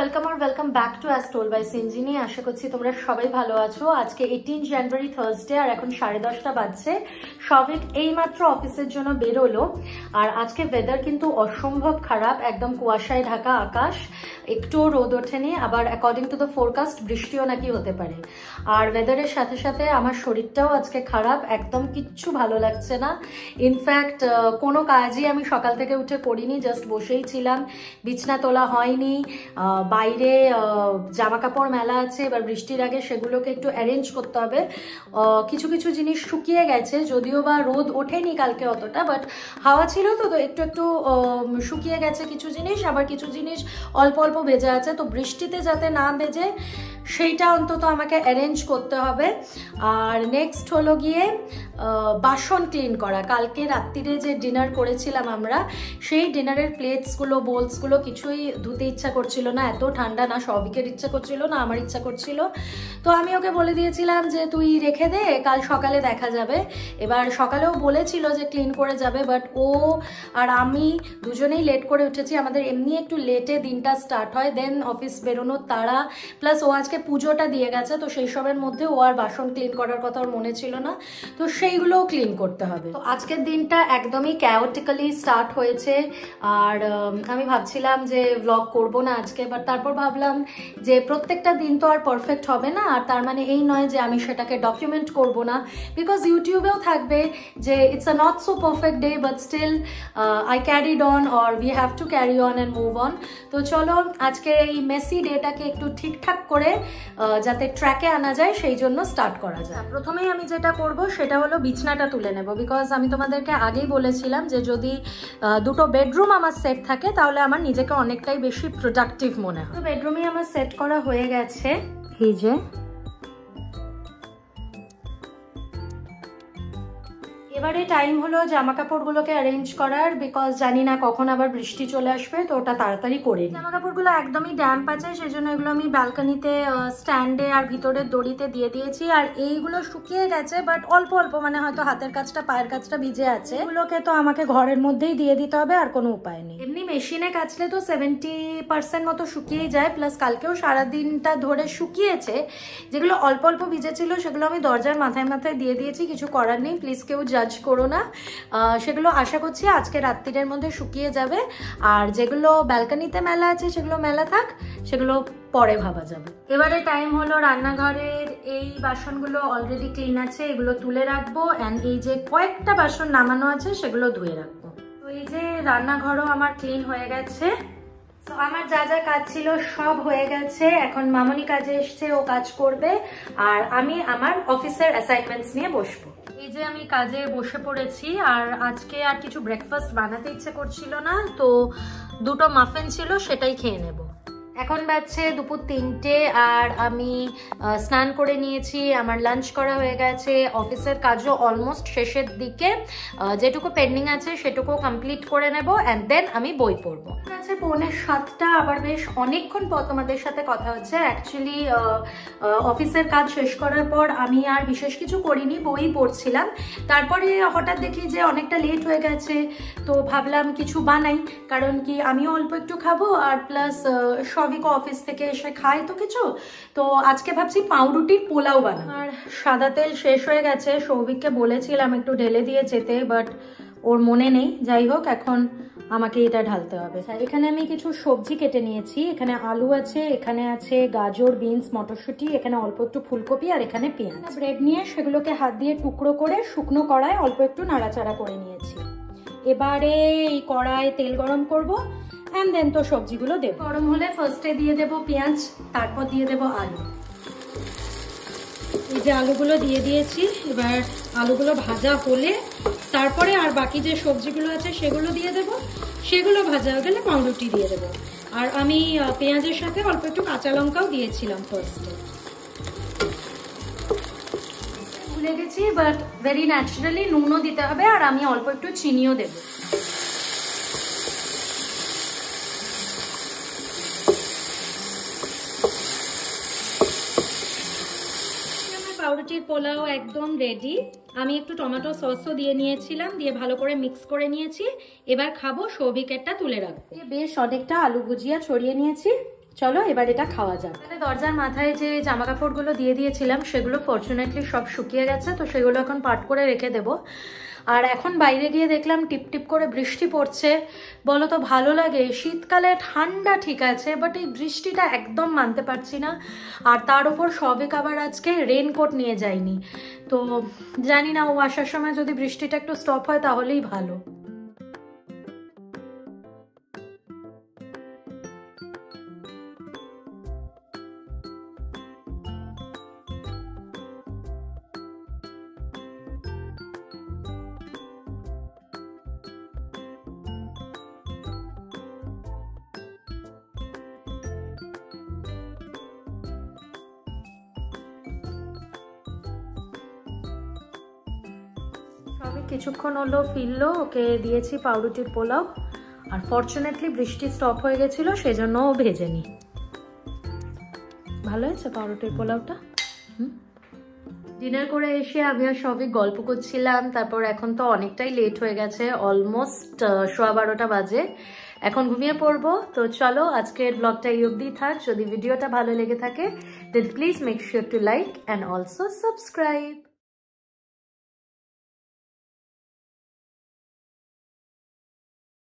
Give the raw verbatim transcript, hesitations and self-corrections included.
Welcome আর welcome back to as told by Sinjini. আশা করছি তোমরা সবাই ভালো আছো। আজকে এইটিন জানুয়ারি থার্সডে আর এখন সাড়ে দশটা বাজছে। সবিক এইমাত্র অফিসের জন্য বেরোলো। আর আজকে ওয়েদার কিন্তু অসম্ভব খারাপ, একদম কুয়াশায় ঢাকা আকাশ, একটু রোদ ওঠেনি, আবার অ্যাকর্ডিং টু দ্য ফোরকাস্ট বৃষ্টিও নাকি হতে পারে। আর ওয়েদারের সাথে সাথে আমার শরীরটাও আজকে খারাপ, একদম কিচ্ছু ভালো লাগছে না। ইনফ্যাক্ট কোনো কাজই আমি সকাল থেকে উঠে করিনি, জাস্ট বসেই ছিলাম, বিছনা তোলা হয়নি। বাইরে জামা কাপড় মেলা আছে, এবার বৃষ্টির আগে সেগুলোকে একটু অ্যারেঞ্জ করতে হবে। কিছু কিছু জিনিস শুকিয়ে গেছে, যদিও বা রোদ ওঠেনি কালকে অতটা, বাট হাওয়া ছিল তো তো একটু একটু শুকিয়ে গেছে কিছু জিনিস, আবার কিছু জিনিস অল্প অল্প ভেজে আছে। তো বৃষ্টিতে যাতে না ভেজে সেইটা অন্তত আমাকে অ্যারেঞ্জ করতে হবে। আর নেক্সট হলো গিয়ে বাসন ক্লিন করা। কালকে রাত্রিরে যে ডিনার করেছিলাম আমরা, সেই ডিনারের প্লেটসগুলো বোলসগুলো কিছুই ধুতে ইচ্ছা করছিল না, এত ঠান্ডা, না সবিকের ইচ্ছা করছিল না আমার ইচ্ছা করছিল। তো আমি ওকে বলে দিয়েছিলাম যে তুই রেখে দে, কাল সকালে দেখা যাবে। এবার সকালেও বলেছিল যে ক্লিন করে যাবে, বাট ও আর আমি দুজনেই লেট করে উঠেছি। আমাদের এমনি একটু লেটে দিনটা স্টার্ট হয়, দেন অফিস বেরোনোর তাড়া, প্লাস ও আজকে পুজোটা দিয়ে গেছে, তো সেই সবের মধ্যে ও আর বাসন ক্লিন করার কথা ওর মনে ছিল না, তো সেইগুলোও ক্লিন করতে হবে। তো আজকের দিনটা একদমই ক্যাওটিক্যালি স্টার্ট হয়েছে। আর আমি ভাবছিলাম যে ব্লগ করব না আজকে, বাট তারপর ভাবলাম যে প্রত্যেকটা দিন তো আর পারফেক্ট হবে না, আর তার মানে এই নয় যে আমি সেটাকে ডকুমেন্ট করব না, বিকজ ইউটিউবেও থাকবে যে it's a not so perfect day, but still I carried on, or we have to carry on and move on. তো চলো আজকে এই মেসি ডেটাকে একটু ঠিকঠাক করে যাতে ট্র্যাকে আনা যায় সেই জন্য স্টার্ট করা যায়। প্রথমেই আমি যেটা করব সেটা হলো বিছনাটা তুলে নেব, বিকজ আমি তোমাদেরকে আগেই বলেছিলাম যে যদি দুটো বেডরুম আমার সেট থাকে তাহলে আমার নিজেকে অনেকটাই বেশি প্রোডাক্টিভ মনে হয়। তো বেডরুমই আমার সেট করা হয়ে গেছে। এই যে এবারে টাইম হলো জামা কাপড়গুলোকে অ্যারেঞ্জ করার, বিকজ জানি না কখন আবার বৃষ্টি চলে আসবে, তো ওটা তাড়াতাড়ি করে নিই। জামা কাপড়গুলো একদমই ড্যাম্প আছে, সেজন্য এগুলো আমি ব্যালকনিতে স্ট্যান্ডে আর ভিতরের দড়িতে দিয়ে দিয়েছি। আর এইগুলো শুকিয়ে গেছে, বাট অল্প অল্প, মানে হয়তো হাতের কাজটা পায়ের কাজটা ভিজে আছে, এগুলোকে তো আমাকে ঘরের মধ্যেই দিয়ে দিতে হবে, আর কোনো উপায় নেই। এমনি মেশিনে কাচলে তো সেভেন্টি পার্সেন্ট মতো শুকিয়েই যায়, প্লাস কালকেও সারাদিনটা ধরে শুকিয়েছে। যেগুলো অল্প অল্প ভিজেছিল সেগুলো আমি দরজার মাথায় মাথায় দিয়ে দিয়েছি, কিছু করার নেই, প্লিজ কেউ জাজ করো না। সেগুলো আশা করছি আজকে রাত্রির মধ্যে শুকিয়ে যাবে। আর যেগুলো ব্যালকনিতে মেলা আছে সেগুলো মেলা থাক, সেগুলো পরে ভাবা যাবে। এবারে টাইম হলো রান্নাঘরের এই বাসনগুলো অলরেডি ক্লিন আছে, এগুলো তুলে রাখবো, অ্যান্ড এই যে কয়েকটা বাসন নামানো আছে সেগুলো ধুয়ে রাখবো। তো এই যে রান্নাঘরও আমার ক্লিন হয়ে গেছে। তো আমার যা যা কাজ ছিল সব হয়ে গেছে, এখন মামনি কাজে এসছে, ও কাজ করবে, আর আমি আমার অফিসের অ্যাসাইনমেন্টস নিয়ে বসবো। এই যে আমি কাজে বসে পড়েছি, আর আজকে আর কিছু ব্রেকফাস্ট বানাতে ইচ্ছে করছিল না, তো দুটো মাফিন ছিল সেটাই খেয়ে নেব। এখন বাজছে দুপুর তিনটে, আর আমি স্নান করে নিয়েছি, আমার লাঞ্চ করা হয়ে গেছে, অফিসের কাজও অলমোস্ট শেষের দিকে, যেটুকু পেন্ডিং আছে সেটুকু কমপ্লিট করে নেব, অ্যান্ড দেন আমি বই পড়বো। আছে পৌনে সাতটা, আবার বেশ অনেকক্ষণ পর তোমাদের সাথে কথা হচ্ছে। অ্যাকচুয়ালি অফিসের কাজ শেষ করার পর আমি আর বিশেষ কিছু করিনি, বই পড়ছিলাম। তারপরে হঠাৎ দেখি যে অনেকটা লেট হয়ে গেছে, তো ভাবলাম কিছু বানাই, কারণ কি আমিও অল্প একটু খাবো, আর প্লাস সবিকও অফিস থেকে এসে খায় তো কিছু। তো আজকে ভাবছি পাউরুটির পোলাও বানাবো। আর সাদা তেল শেষ হয়ে গেছে, সৌভিককে বলেছিলাম একটু ঢেলে দিয়ে যেতে, বাট ওর মনে নেই। যাই হোক, এখন আমাকে এটা ঢালতে হবে। এখানে আমি কিছু সবজি কেটে নিয়েছি, এখানে আলু আছে, এখানে আছে গাজর, বিনস, মটরশুঁটি, এখানে অল্প একটু ফুলকপি, আর এখানে পেঁয়াজ। ব্রেড নিয়ে সেগুলোকে হাত দিয়ে টুকরো করে শুকনো কড়ায় অল্প একটু নাড়াচাড়া করে নিয়েছি। এবারে এই কড়ায় তেল গরম করব, অ্যান্ড দেন তো সবজিগুলো দেব। গরম হলে ফার্স্টে দিয়ে দেব পেঁয়াজ, তারপর দিয়ে দেব আলু। এই যে আলুগুলো দিয়ে দিয়েছি, এবার আলুগুলো ভাজা হলে তারপরে আর বাকি যে সবজিগুলো আছে সেগুলো দিয়ে দেব, সেগুলো ভাজা হয়ে গেলে পাউরুটি দিয়ে দেব। আর আমি পেঁয়াজের সাথে অল্প একটু কাঁচা লঙ্কাও দিয়েছিলাম ফার্স্টে। ভুলে গেছি, বাট ভেরি ন্যাচারালি নুনও দিতে হবে, আর আমি অল্প একটু চিনিও দেব। পাউরুটির পোলাও একদম রেডি। আমি একটু টমেটো সসও দিয়ে নিয়েছিলাম, দিয়ে ভালো করে মিক্স করে নিয়েছি। এবার খাবো, সৌভিকেরটা তুলে রাখবো। বেশ অনেকটা আলু ভুজিয়া ছড়িয়ে নিয়েছি, চলো এবার এটা খাওয়া যাক। এখানে দরজার মাথায় যে জামা কাপড়গুলো দিয়ে দিয়েছিলাম সেগুলো ফরচুনেটলি সব শুকিয়ে গেছে, তো সেগুলো এখন পাট করে রেখে দেবো। আর এখন বাইরে গিয়ে দেখলাম টিপ টিপ করে বৃষ্টি পড়ছে। বলো তো ভালো লাগে? শীতকালে ঠান্ডা ঠিক আছে, বাট এই বৃষ্টিটা একদম মানতে পারছি না। আর তার উপর সবে আবার আজকে রেনকোট নিয়ে যায়নি, তো জানি না ও আসার সময় যদি বৃষ্টিটা একটু স্টপ হয় তাহলেই ভালো। সবে কিছুক্ষণ হলো ফিরলো, ওকে দিয়েছি পাউরুটির পোলাও। আর ফরচুনেটলি বৃষ্টি স্টপ হয়ে গেছিলো, সেজন্য ও ভেজেনি। ভালো হয়েছে পাউরুটির পোলাওটা। হুম, ডিনার করে এসে আমি আর সবই গল্প করছিলাম। তারপর এখন তো অনেকটাই লেট হয়ে গেছে, অলমোস্ট সোয়া বারোটা বাজে, এখন ঘুমিয়ে পড়বো। তো চলো আজকের ব্লগটা এই অবধি থাক। যদি ভিডিওটা ভালো লেগে থাকে then please make sure to like and also subscribe.